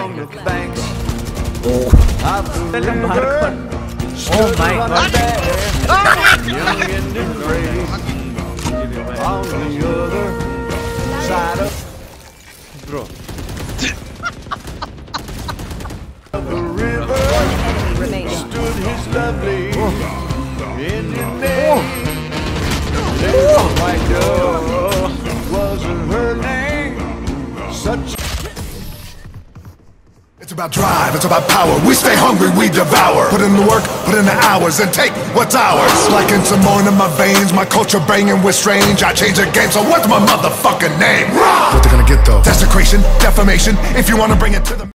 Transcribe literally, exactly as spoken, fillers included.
on the banks Oh. of the river. Oh my god. Young and brave on the other side of Bro. the river stood his lovely Indian maid. Little white dove was her name. Such It's about drive, it's about power. We stay hungry, we devour. Put in the work, put in the hours, and take what's ours. Like in some more in my veins, my culture banging with strange. I change the game, so what's my motherfucking name? What they gonna get though? Desecration, defamation. If you wanna bring it to the